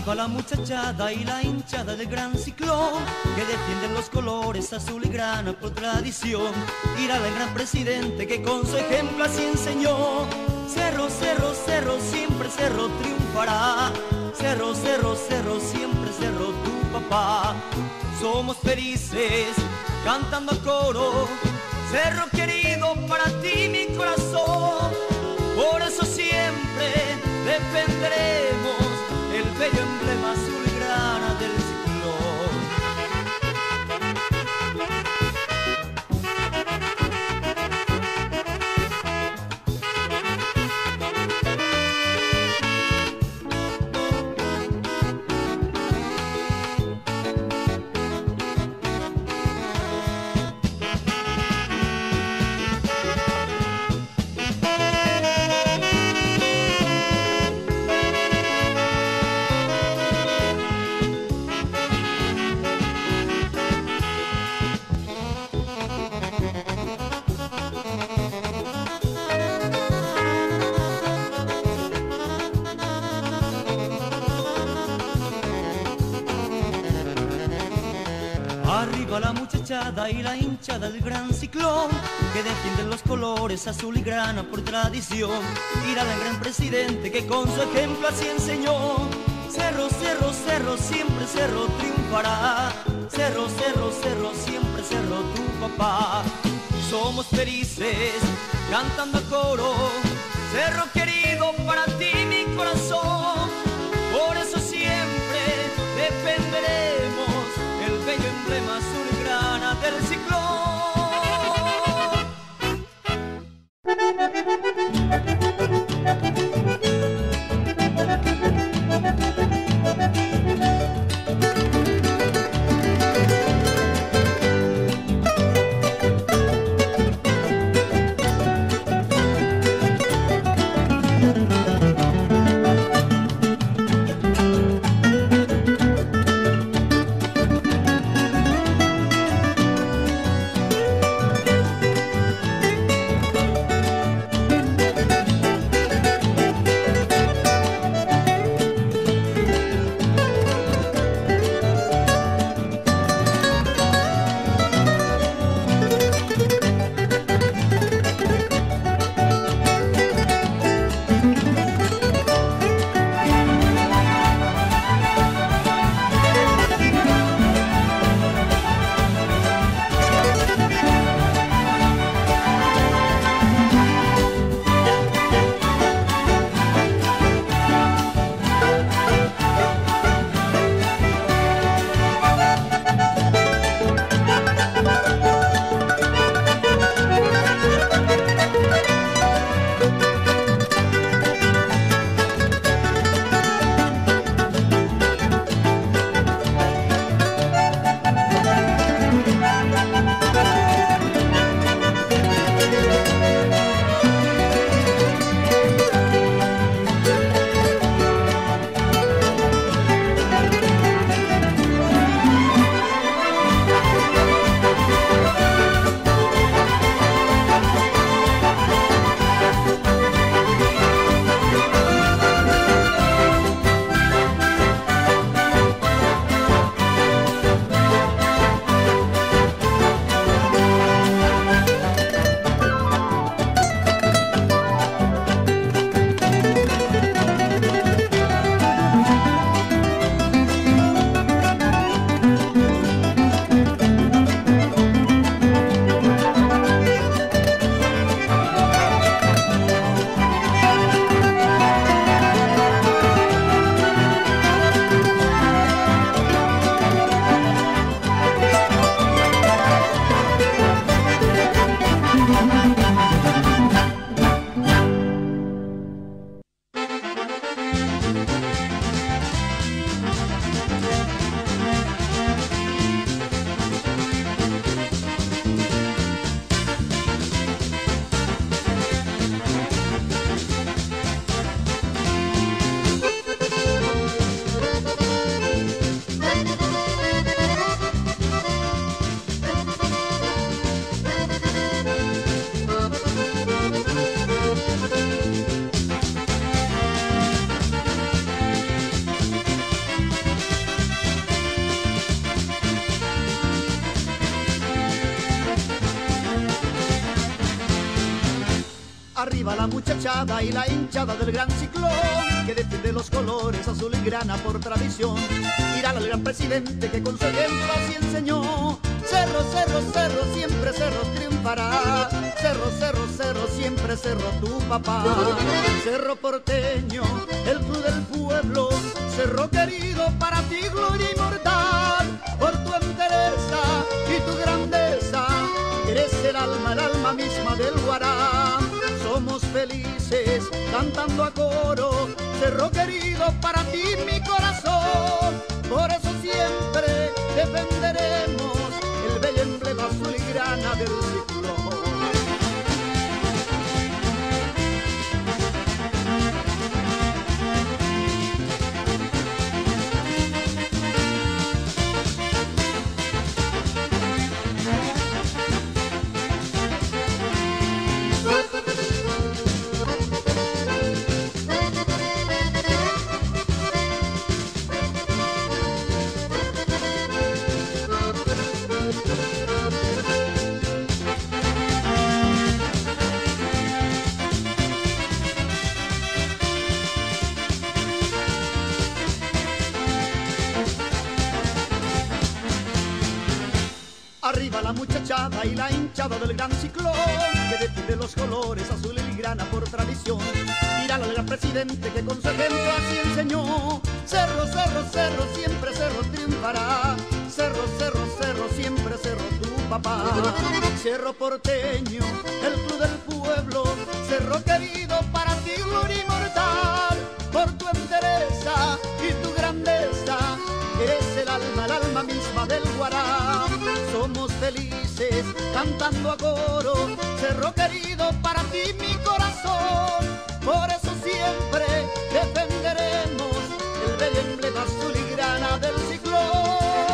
Arriba la muchachada y la hinchada del gran ciclón, que defienden los colores azul y grana por tradición. Ir al gran presidente que con su ejemplo así enseñó. Cerro, cerro, cerro, siempre cerro triunfará. Cerro, cerro, cerro, siempre cerro tu papá. Somos felices cantando a coro. Cerro querido, para ti mi corazón. Por eso siempre defenderemos el bello emblema azul y grana del Arriba la muchachada y la hinchada del gran ciclón, que defienden los colores azul y grana por tradición. Ir al gran presidente que con su ejemplo así enseñó. Cerro, cerro, cerro, siempre cerro triunfará. Cerro, cerro, cerro, siempre cerro tu papá. Somos felices cantando a coro. Cerro querido, para ti mi corazón. Por eso siempre defenderemos el bello emblema azul y grana del ciclón. Arriba la muchachada y la hinchada del gran ciclón, que defiende los colores azul y grana por tradición. Irá al gran presidente que con su ejemplo así enseñó. Cerro, cerro, cerro, siempre cerro triunfará. Cerro, cerro, cerro, siempre cerro tu papá. Cerro porteño, el club del pueblo. Cerro querido, para ti gloria inmortal. Por tu entereza y tu grandeza, eres el alma misma del Guará. Somos felices cantando a coro, Cerro querido, para ti mi corazón. Por eso siempre defenderemos el bello emblema azul y grana del ciclón. Arriba la muchachada y la hinchada del gran ciclón, que defiende los colores azul y grana por tradición. Irá al gran presidente que con su ejemplo así enseñó. Cerro, cerro, cerro, siempre cerro triunfará. Cerro, cerro, cerro, siempre cerro tu papá. Cerro porteño, el club del pueblo. Cerro querido, para ti gloria inmortal. Por tu entereza y tu grandeza, eres el alma misma del Guará. Somos felices cantando a coro, Cerro querido, para ti mi corazón. Por eso siempre defenderemos el bello emblema azul y grana del ciclón.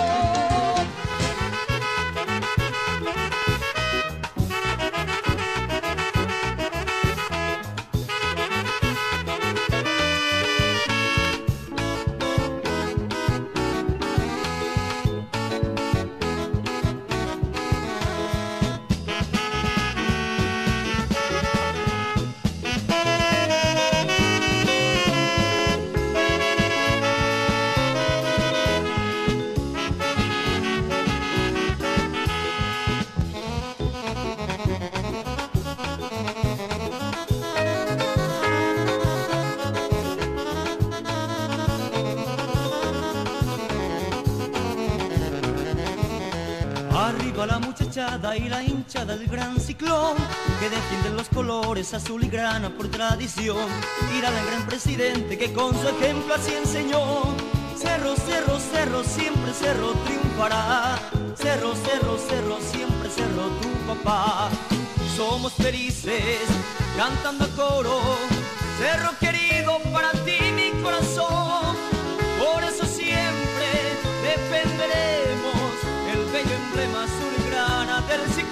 Arriba la muchachada y la hinchada del gran ciclón, que defienden los colores azul y grana por tradición. Irá al gran presidente que con su ejemplo así enseñó. Cerro, cerro, cerro, siempre cerro triunfará. Cerro, cerro, cerro, siempre cerro tu papá. Somos felices cantando a coro, Cerro querido, para ti mi corazón. Por eso siempre defenderemos el bello emblema azul y grana del ciclón.